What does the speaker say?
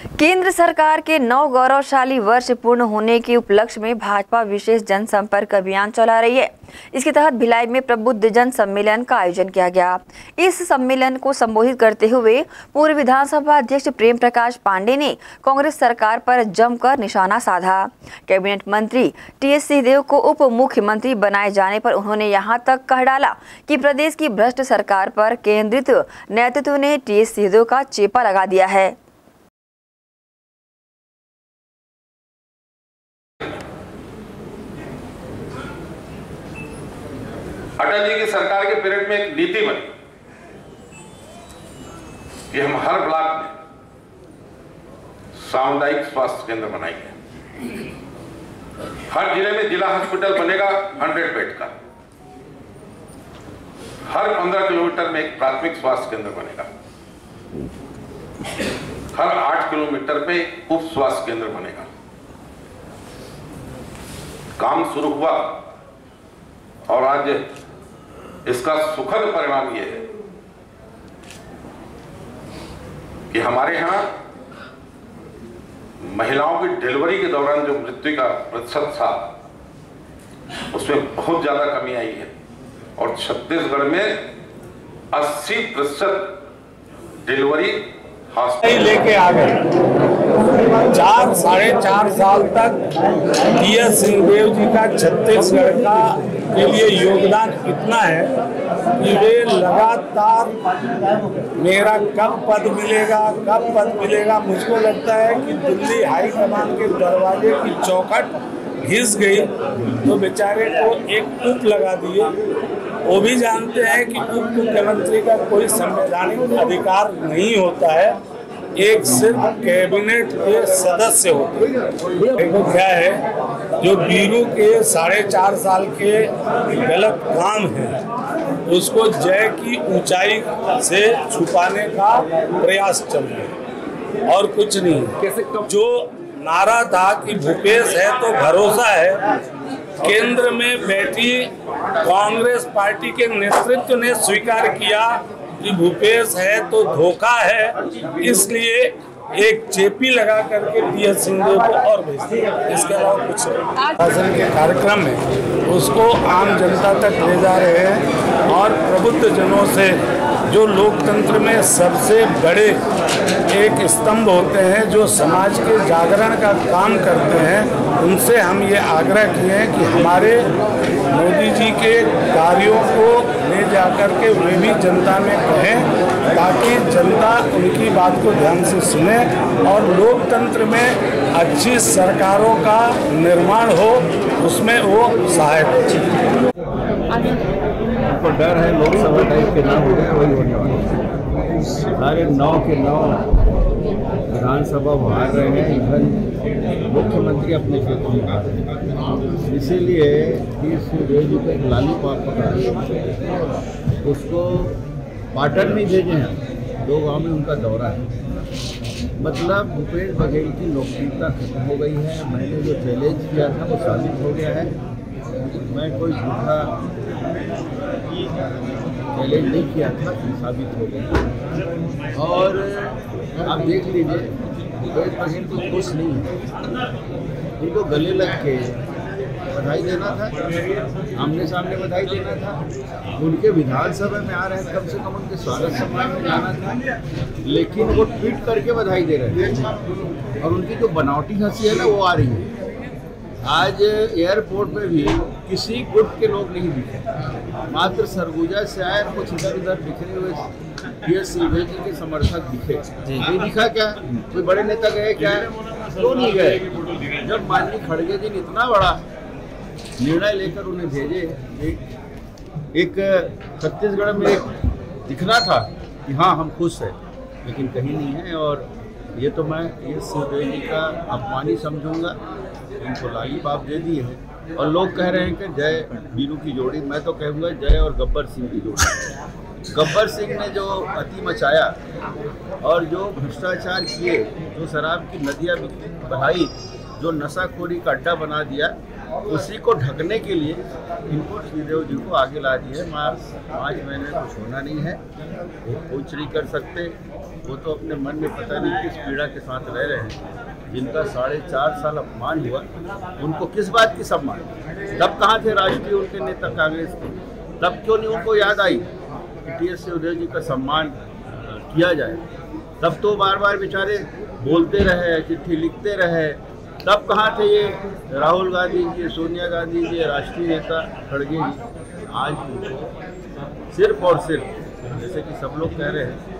केंद्र सरकार के 9 गौरवशाली वर्ष पूर्ण होने के उपलक्ष्य में भाजपा विशेष जनसंपर्क अभियान चला रही है। इसके तहत भिलाई में प्रबुद्ध जन सम्मेलन का आयोजन किया गया। इस सम्मेलन को संबोधित करते हुए पूर्व विधानसभा अध्यक्ष प्रेम प्रकाश पांडे ने कांग्रेस सरकार पर जमकर निशाना साधा। कैबिनेट मंत्री टीएस सिंहदेव को उप मुख्यमंत्री बनाए जाने पर उन्होंने यहां तक कह डाला कि प्रदेश की भ्रष्ट सरकार पर केंद्रित नेतृत्व ने टीएस सिंहदेव का चेपा लगा दिया है। अटल जी की सरकार के पीरियड में एक नीति बनी कि हम हर ब्लॉक में सामुदायिक स्वास्थ्य केंद्र बनाएंगे। हर जिले में जिला हॉस्पिटल बनेगा 100 बेड का। हर 15 किलोमीटर में एक प्राथमिक स्वास्थ्य केंद्र बनेगा। हर 8 किलोमीटर पे उप स्वास्थ्य केंद्र बनेगा। काम शुरू हुआ और आज इसका सुखद परिणाम यह है कि हमारे यहां महिलाओं की डिलीवरी के दौरान जो मृत्यु का प्रतिशत था उसमें बहुत ज्यादा कमी आई है और छत्तीसगढ़ में 80% डिलीवरी हॉस्पिटल लेके आ गए। 4-4.5 साल तक टीएस सिंहदेव जी का छत्तीसगढ़ का के लिए योगदान इतना है कि वे लगातार मेरा कब पद मिलेगा मुझको लगता है कि दिल्ली हाईकमान के दरवाजे की चौखट घिस गई तो बेचारे को एक उप लगा दिए। वो भी जानते हैं कि उप मुख्यमंत्री का कोई संवैधानिक अधिकार नहीं होता है, एक सिर्फ कैबिनेट के सदस्य होते हैं। देखो क्या है, जो बीरू के 4.5 साल के गलत काम है उसको जय की ऊंचाई से छुपाने का प्रयास चल रहा है और कुछ नहीं। कैसे जो नारा था कि भूपेश है तो भरोसा है, केंद्र में बैठी कांग्रेस पार्टी के नेतृत्व ने स्वीकार किया कि भूपेश है तो धोखा है, इसलिए एक चेपी लगा करके टीएस सिंहदेव को और भेज दिया। इसके अलावा कुछ शासन के कार्यक्रम में उसको आम जनता तक ले जा रहे हैं और प्रबुद्ध जनों से जो लोकतंत्र में सबसे बड़े एक स्तंभ होते हैं, जो समाज के जागरण का काम करते हैं, उनसे हम ये आग्रह किए हैं कि हमारे मोदी जी के कार्यों को ले जाकर के वे भी जनता में कहें ताकि जनता उनकी बात को ध्यान से सुने और लोकतंत्र में अच्छी सरकारों का निर्माण हो, उसमें वो सहायक हो। तो डर है लोकसभा टाइप के ना हो गए, वही होने वाला है। सारे 9 के 9 विधानसभा हार रहे हैं, इधर मुख्यमंत्री अपने क्षेत्र में आ रहे हैं। इसीलिए टीएस सिंहदेव जी को एक लालीपॉप पकड़ा, उसको पाटन में भेजे हैं। 2 गांव में उनका दौरा है। मतलब भूपेश बघेल की लोकप्रियता खत्म हो गई है। मैंने जो चैलेंज किया था वो साबित हो गया है। मैं कोई झूठा चैलेंज नहीं किया था, साबित हो गया। और आप देख लीजिए, भूपेश बघेल तो खुश नहीं है, उनको गले लग के बधाई देना था, आमने सामने बधाई देना था। उनके विधानसभा में आ रहे हैं, कम से कम उनके स्वागत सम्मान में जाना था, लेकिन वो ट्वीट करके बधाई दे रहे हैं और उनकी जो बनावटी हंसी है ना वो आ रही है। आज एयरपोर्ट पे भी किसी गुट के लोग नहीं दिखे, मात्र सरगुजा से आए, कुछ इधर उधर बिखरे हुए टीएस सिंहदेव जी के समर्थक दिखे। नहीं दिखा क्या? कोई बड़े नेता गए क्या? क्यों नहीं गए? जब माननीय खड़गे जी ने इतना बड़ा निर्णय लेकर उन्हें भेजे, एक छत्तीसगढ़ में एक दिखना था कि हाँ हम खुश हैं, लेकिन कहीं नहीं है। और ये तो मैं टीएस सिंहदेव जी का अपमान ही समझूंगा। इनको लालीपॉप दे दिए हैं और लोग कह रहे हैं कि जय बीरू की जोड़ी। मैं तो कहूँगा जय और गब्बर सिंह की जोड़ी। गब्बर सिंह ने जो अति मचाया और जो भ्रष्टाचार किए, जो शराब की नदियाँ बहाई, जो नशाखोरी का अड्डा बना दिया, उसी को ढकने के लिए इनको सिंहदेव जी को आगे ला दिया। 5 महीने कुछ होना नहीं है, वो कुछ नहीं कर सकते। वो तो अपने मन में पता नहीं किस पीड़ा के साथ रह रहे हैं। जिनका 4.5 साल अपमान हुआ, उनको किस बात की सम्मान? तब कहाँ थे राष्ट्रीय उनके नेता कांग्रेस के? तब क्यों नहीं उनको याद आई कि टी.एस. सिंहदेव जी का सम्मान किया जाए? तब तो बार बार बेचारे बोलते रहे, चिट्ठी लिखते रहे। तब कहाँ थे ये राहुल गांधी जी, सोनिया गांधी जी, राष्ट्रीय नेता खड़गे जी? आज उनको सिर्फ और सिर्फ, जैसे कि सब लोग कह रहे हैं,